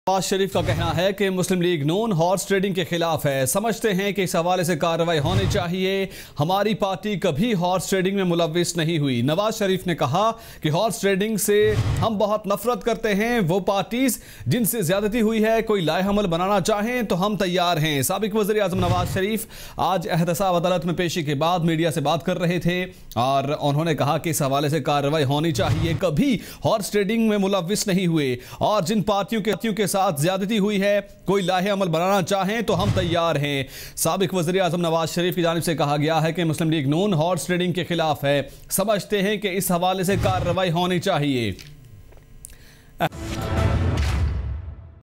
नवाज शरीफ का कहना है कि Muslim League Noon horse trading के खिलाफ है। समझते हैं कि इस हवाले से कार्रवाई होनी चाहिए। हमारी पार्टी कभी हॉर्स ट्रेडिंग में मुलव्विस नहीं हुई। नवाज शरीफ ने कहा कि हॉर्स ट्रेडिंग से हम बहुत नफरत करते हैं। वो पार्टीज जिनसे ज्यादती हुई है कोई लाएहमल बनाना चाहें तो हम तैयार हैं। साबिक वज़ीर आज़म नवाज शरीफ आज एहतसाब अदालत में पेशी के बाद मीडिया से बात कर रहे थे और उन्होंने कहा कि इस हवाले से कार्रवाई होनी चाहिए। कभी हॉर्स ट्रेडिंग में मुलव्विस नहीं हुए और जिन पार्टियों के साथ ज्यादती हुई है कोई लाहे अमल बनाना चाहें तो हम तैयार हैं। साबिक वज़ीर आज़म नवाज शरीफ की जानिब से कहा गया है कि Muslim League Noon horse trading के खिलाफ है। समझते हैं कि इस हवाले से कार्रवाई होनी चाहिए।